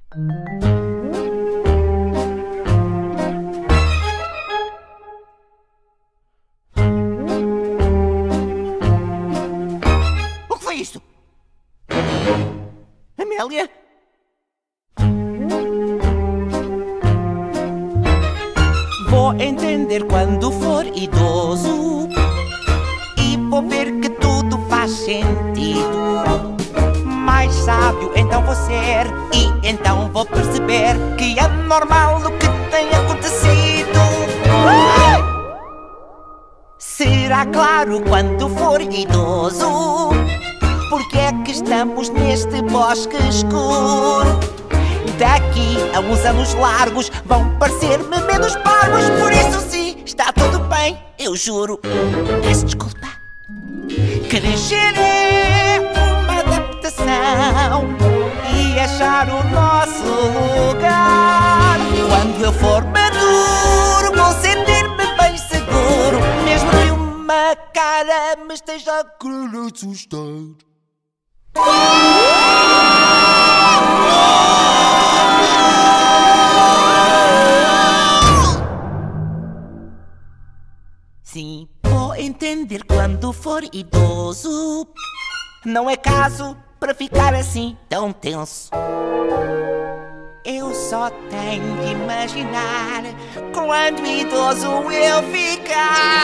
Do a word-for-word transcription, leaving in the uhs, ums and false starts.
O que foi isto? Amélia? Vou entender quando for idoso e vou ver que tudo faz sentido. Mais sábio então vou ser e então vou perceber que é normal o que tem acontecido. Será claro quando for idoso porque é que estamos neste bosque escuro. Daqui a uns anos largos vão parecer-me menos parvos. Por isso sim, está tudo bem, eu juro. Peço desculpa. Crescer é uma adaptação e achar o nosso lugar. Quando eu for maduro vou sentir-me bem seguro, mesmo que uma cara me esteja a querer assustar. Sim, vou entender quando for idoso. Não é caso para ficar assim tão tenso. Eu só tenho de imaginar quando idoso eu ficar.